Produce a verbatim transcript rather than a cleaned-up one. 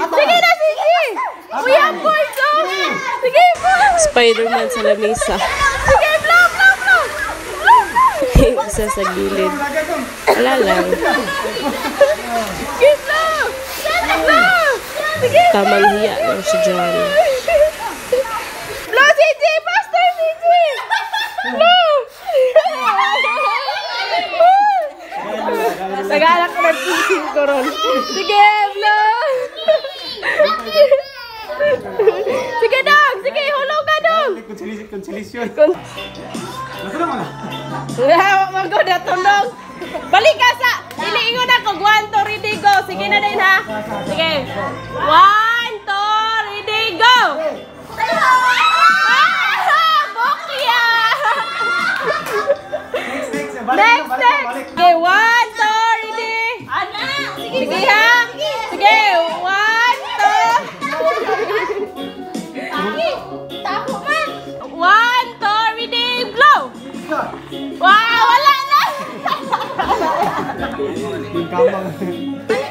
Sige na, sige! Kuya boy, so! Sige po! Spider-Man sa lamesa. Sige, blow, blow, blow! Isa sa gilid. Wala lang. Sige, blow! Blow! Sige! Tamang hiya lang si John. Blow, C J! Faster, C J! Blow! Tagalak ka nag-pisil ko ron. Sige, blow! Sige, dog! Sige, hulog ka, dog! Konselisyon. Nasa naman na? Hawak mo ko na tulog. Balik ka sa... Iliingon ako. One, two, ready, go. Sige na din, ha? Sige. One, two, ready, go! Ah! Bokya! Next, next! Okay, one, two, ready! Sige, ha? Sige, one, two... One, two, ready, blow! Wow, wala na! Yung kamang.